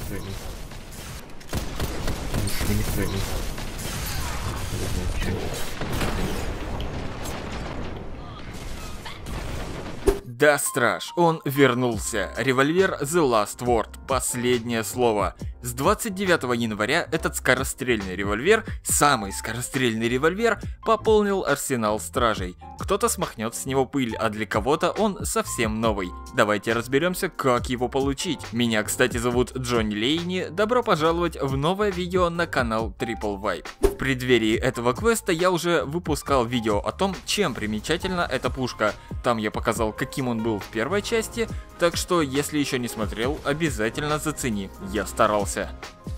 прыгай. Не прыгай. Да, страж, он вернулся. Револьвер The Last Word. Последнее слово. С 29 января этот скорострельный револьвер, самый скорострельный револьвер, пополнил арсенал стражей. Кто-то смахнет с него пыль, а для кого-то он совсем новый. Давайте разберемся, как его получить. Меня, кстати, зовут Джонни Лейни. Добро пожаловать в новое видео на канал Triple Vibe. В преддверии этого квеста я уже выпускал видео о том, чем примечательна эта пушка. Там я показал, каким он был в первой части, так что если еще не смотрел, обязательно зацени, я старался.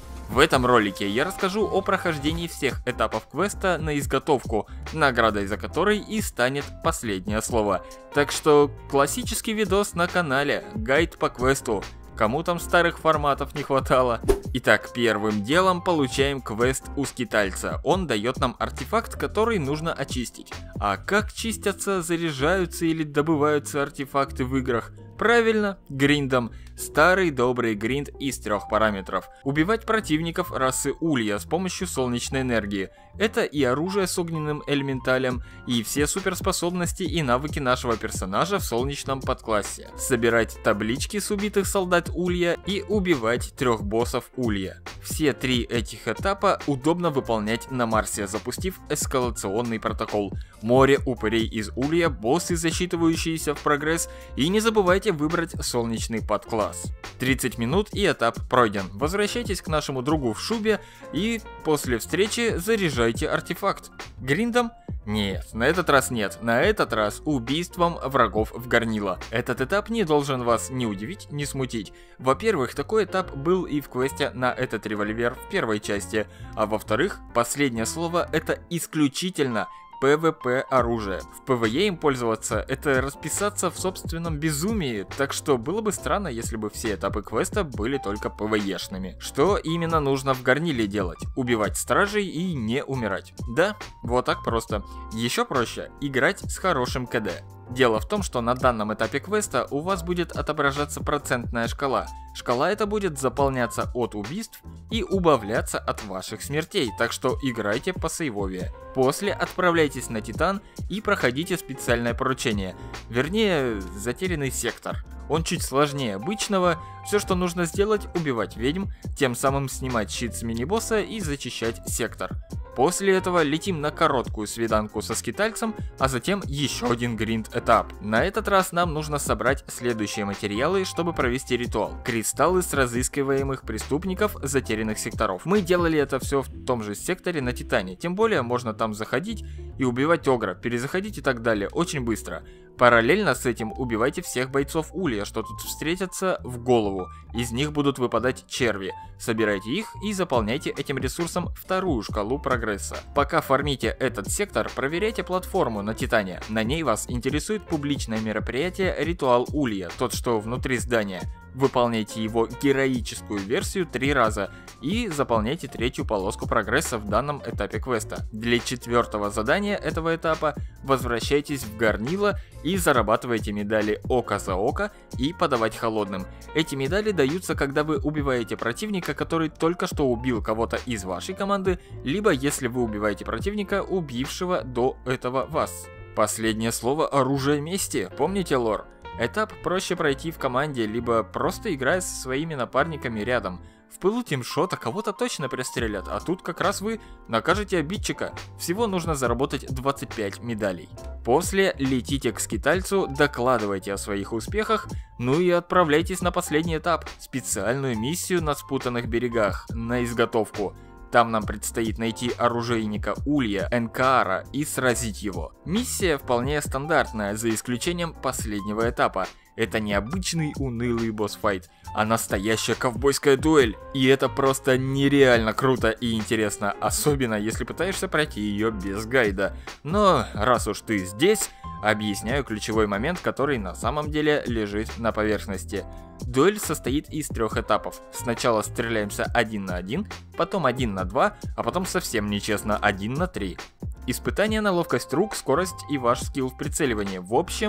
В этом ролике я расскажу о прохождении всех этапов квеста на изготовку, наградой за который и станет последнее слово. Так что классический видос на канале, гайд по квесту. Кому там старых форматов не хватало? Итак, первым делом получаем квест у скитальца. Он дает нам артефакт, который нужно очистить. А как чистятся, заряжаются или добываются артефакты в играх? Правильно, гриндом. Старый добрый гринд из 3 параметров. Убивать противников расы Улья с помощью солнечной энергии. Это и оружие с огненным элементалем, и все суперспособности и навыки нашего персонажа в солнечном подклассе. Собирать таблички с убитых солдат Улья и убивать 3 боссов Улья. Все 3 этих этапа удобно выполнять на Марсе, запустив эскалационный протокол. Море упырей из Улья, боссы, засчитывающиеся в прогресс, и не забывайте выбрать солнечный подкласс. 30 минут и этап пройден. Возвращайтесь к нашему другу в шубе и после встречи заряжайте артефакт. Гриндом? Нет, на этот раз нет. На этот раз убийством врагов в горнило. Этот этап не должен вас ни удивить, ни смутить. Во-первых, такой этап был и в квесте на этот револьвер в первой части. А во-вторых, последнее слово — это исключительно PvP оружие. В PvE им пользоваться — это расписаться в собственном безумии, так что было бы странно, если бы все этапы квеста были только PvE-шными. Что именно нужно в горниле делать? Убивать стражей и не умирать. Да, вот так просто. Еще проще — играть с хорошим КД. Дело в том, что на данном этапе квеста у вас будет отображаться процентная шкала. Шкала эта будет заполняться от убийств и убавляться от ваших смертей, так что играйте по сейвове. После отправляйтесь на Титан и проходите специальное поручение, вернее, затерянный сектор. Он чуть сложнее обычного, все, что нужно сделать, убивать ведьм, тем самым снимать щит с мини-босса и зачищать сектор. После этого летим на короткую свиданку со скитальцем, а затем еще один гринд этап. На этот раз нам нужно собрать следующие материалы, чтобы провести ритуал. Кристаллы с разыскиваемых преступников затерянных секторов. Мы делали это все в том же секторе на Титане, тем более можно там заходить и убивать огра, перезаходить и так далее очень быстро. Параллельно с этим убивайте всех бойцов Улья, что тут встретятся, в голову. Из них будут выпадать черви. Собирайте их и заполняйте этим ресурсом вторую шкалу прогресса. Пока фармите этот сектор, проверяйте платформу на Титане. На ней вас интересует публичное мероприятие Ритуал Улья, тот, что внутри здания. Выполняйте его героическую версию 3 раза и заполняйте 3-ю полоску прогресса в данном этапе квеста. Для 4-го задания этого этапа возвращайтесь в горнило и зарабатывайте медали око за око и подавать холодным. Эти медали даются, когда вы убиваете противника, который только что убил кого-то из вашей команды, либо если вы убиваете противника, убившего до этого вас. Последнее слово — оружие мести. Помните лор? Этап проще пройти в команде, либо просто играя со своими напарниками рядом. В пылу тимшота кого-то точно пристрелят, а тут как раз вы накажете обидчика. Всего нужно заработать 25 медалей. После летите к скитальцу, докладывайте о своих успехах, ну и отправляйтесь на последний этап – специальную миссию на спутанных берегах, на изготовку. Там нам предстоит найти оружейника Улья Энкаара и сразить его. Миссия вполне стандартная, за исключением последнего этапа. Это не обычный унылый босс-файт, а настоящая ковбойская дуэль. И это просто нереально круто и интересно, особенно если пытаешься пройти ее без гайда. Но раз уж ты здесь, объясняю ключевой момент, который на самом деле лежит на поверхности. Дуэль состоит из 3 этапов. Сначала стреляемся 1 на 1, потом 1 на 2, а потом совсем нечестно 1 на 3. Испытание на ловкость рук, скорость и ваш скилл в прицеливании. В общем,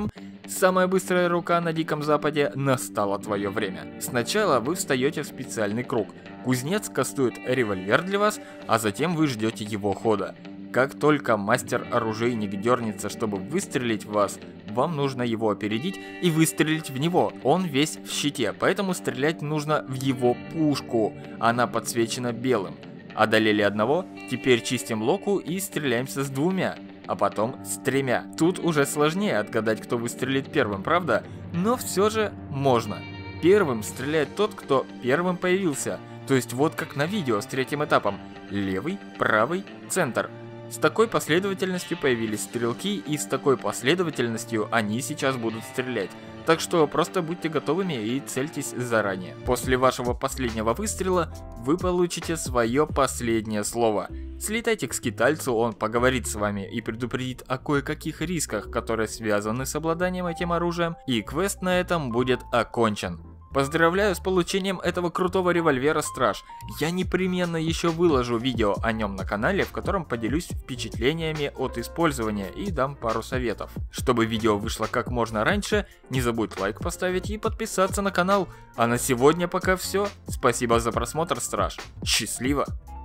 Самая быстрая рука на Диком Западе, настало твое время. Сначала вы встаете в специальный круг. Кузнец кастует револьвер для вас, а затем вы ждете его хода. Как только мастер-оружейник дернется, чтобы выстрелить в вас, вам нужно его опередить и выстрелить в него. Он весь в щите, поэтому стрелять нужно в его пушку. Она подсвечена белым. Одолели одного, теперь чистим локу и стреляемся с двумя, а потом с тремя. Тут уже сложнее отгадать, кто выстрелит первым, правда? Но все же можно. Первым стреляет тот, кто первым появился. То есть вот как на видео с третьим этапом. Левый, правый, центр. С такой последовательностью появились стрелки, и с такой последовательностью они сейчас будут стрелять. Так что просто будьте готовыми и цельтесь заранее. После вашего последнего выстрела вы получите свое последнее слово. Слетайте к скитальцу, он поговорит с вами и предупредит о кое-каких рисках, которые связаны с обладанием этим оружием, и квест на этом будет окончен. Поздравляю с получением этого крутого револьвера Страж. Я непременно еще выложу видео о нем на канале, в котором поделюсь впечатлениями от использования и дам пару советов. Чтобы видео вышло как можно раньше, не забудь лайк поставить и подписаться на канал. А на сегодня пока все. Спасибо за просмотр, Страж. Счастливо!